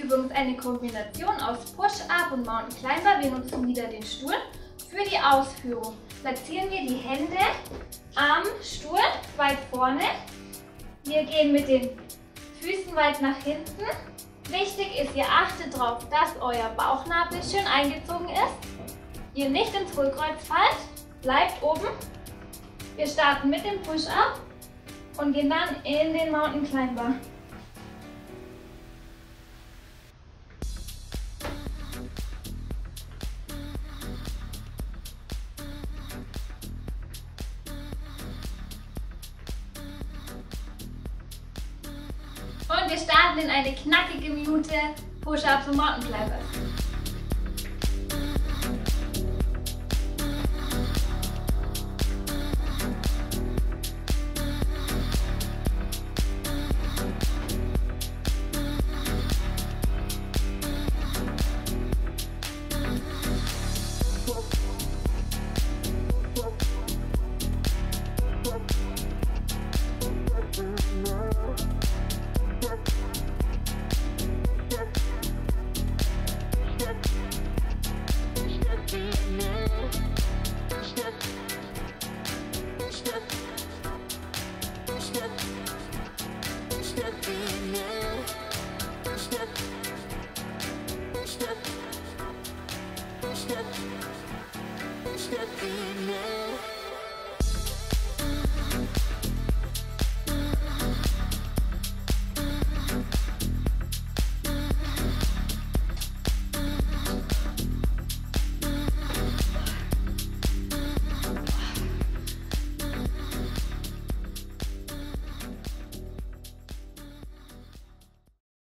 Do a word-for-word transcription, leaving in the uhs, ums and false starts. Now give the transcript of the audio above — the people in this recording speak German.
Übung ist eine Kombination aus Push-Up und Mountain Climber. Wir nutzen wieder den Stuhl. Für die Ausführung platzieren wir die Hände am Stuhl weit vorne. Wir gehen mit den Füßen weit nach hinten. Wichtig ist, ihr achtet darauf, dass euer Bauchnabel schön eingezogen ist. Ihr nicht ins Hohlkreuz fallt. Bleibt oben. Wir starten mit dem Push-Up und gehen dann in den Mountain Climber. Und wir starten in eine knackige Minute Push-Ups und Mountain Climbers.